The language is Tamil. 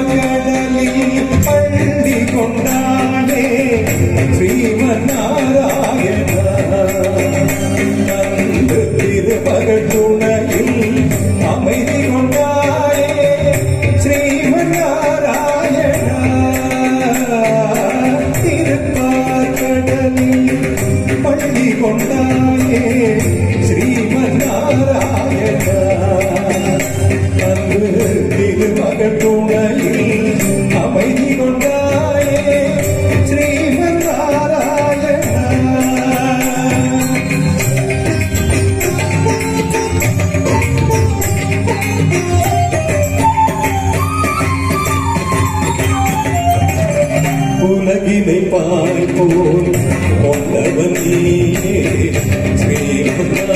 கடலில் பள்ளி கொண்டானே ஸ்ரீமன்னாராயணா அந்த திருமகள் துணையில் அமைதி கொண்டானே ஸ்ரீமன்னாராயணா திருப்பார்கடலில் பள்ளி கொண்டானே ஸ்ரீமன்னாராயணா அன்று திருமகள் துணையில் அமைதி கொண்டாயே ஸ்ரீமன்னாராயணா. உலகினை பார்ப்போம் கொண்டவன் நீயே ஸ்ரீமன்னாராயணா.